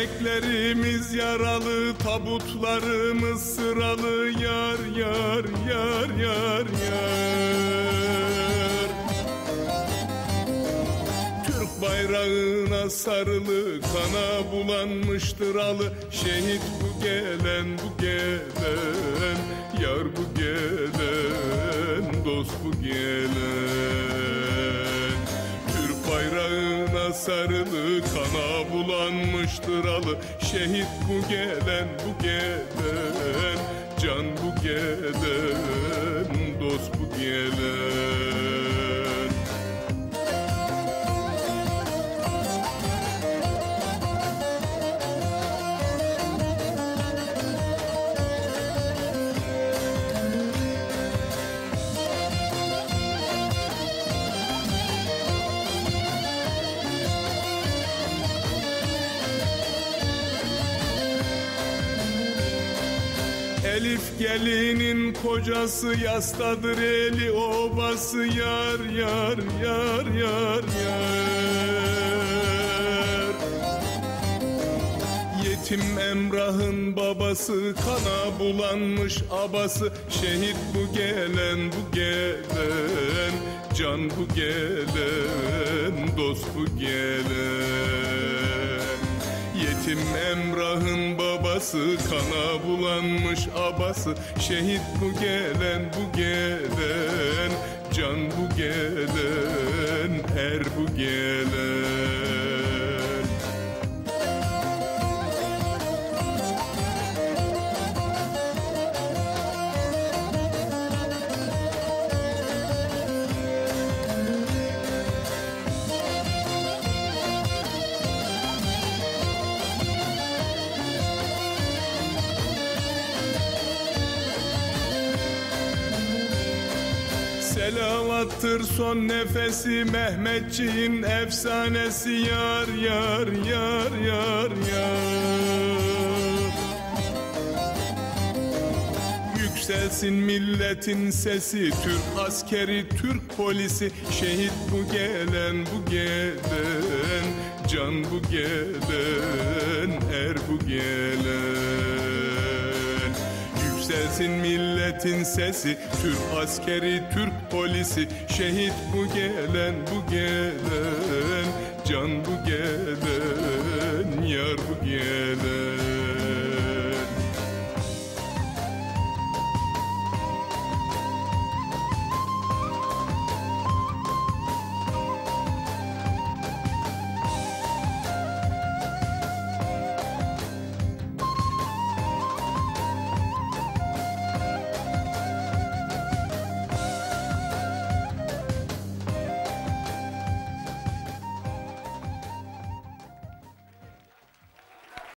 Yüreklerimiz yaralı, tabutlarımız sıralı. Yar yar yar yar yar. Türk bayrağına sarılı, kana bulanmıştır alı. Şehit bu gelen, bu gelen, yar bu gelen, dost bu gelen. Türk bayrağına sarılı, kana bulanmıştır alı. Şehit bu gelen, bu gelen, can bu gelen, dost bu gelen. Elif gelinin kocası, yastadır eli obası. Yar yar yar yar yar. Yetim Emrah'ın babası, kana bulanmış abası. Şehit bu gelen, bu gelen, can bu gelen, dost bu gelen. Yetim Emrah'ın babası, kana bulanmış abası. Şehit bu gelen, bu gelen, can bu gelen, er bu gelen. Selavattır son nefesi, Mehmetçiğin efsanesi. Yar yar yar yar yar. Yükselsin milletin sesi, Türk askeri, Türk polisi. Şehit bu gelen, bu gelen, can bu gelen, er bu gelen. Yükselsin milletin sesi, Türk askeri, Türk polisi. Şehit bu gelen, bu gelen, can bu gelen, yar bu gelen.